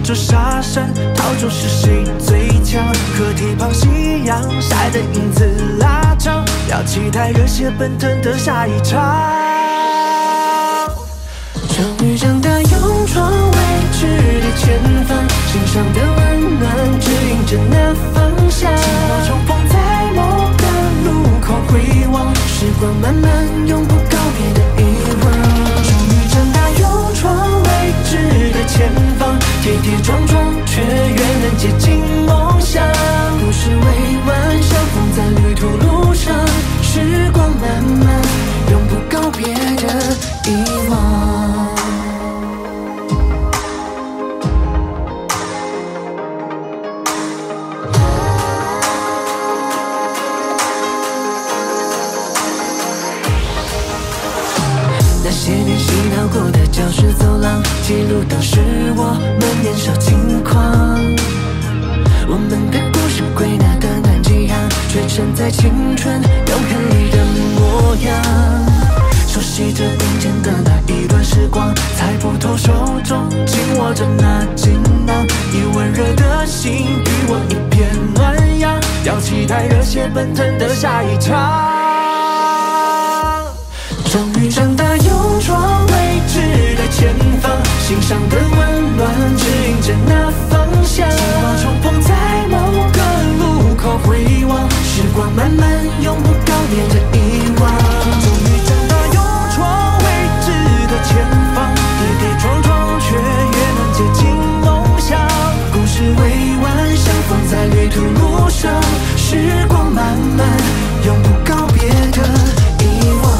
着沙山，逃出是谁最强？河堤旁夕阳晒的影子拉长，要期待热血奔腾的下一场。终于长大，用窗位置的前方，心上的温暖指引着那方向。寂寞重逢在某个路口回望，时光慢慢永不告别的遗忘。终于长大，用窗位置的前方，跌跌撞撞却越能接近梦想。故事未完，相逢在旅途路上，时光慢慢永不告别的遗忘。那些年洗脑过的教室走廊，记录当时我们年少轻狂。我们的故事归纳的短几行，却承载青春永恒里的模样。熟悉着并肩的那一段时光，猜不透手中紧握着那锦囊，以温热的心与我一片暖阳，要期待热血奔腾的下一场。终于长大，用窗位置的前方，心上的温暖指引着那方向。希望重逢在某个路口回望，时光慢慢永不告别的遗忘。终于长大，用窗位置的前方，跌跌撞撞却越能接近梦想。故事未完，相逢在旅途路上，时光慢慢永不告别的遗忘。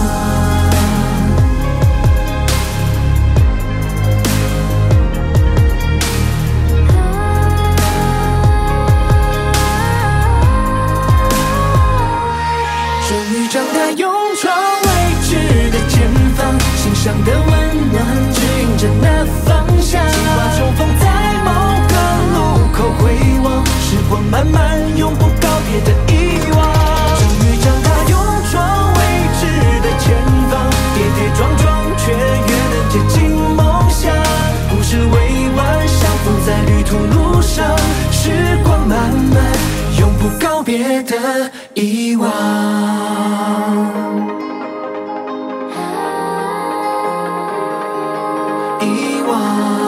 长大，用窗位置的前方，心上的温暖指引着那方向。计划重逢在某个路口回望，时光慢慢永不告别的遗忘。终于长大，用窗位置的前方，跌跌撞撞却越能接近梦想。故事未完，相逢在旅途路上，时光慢慢永不告别的遗忘。遗忘。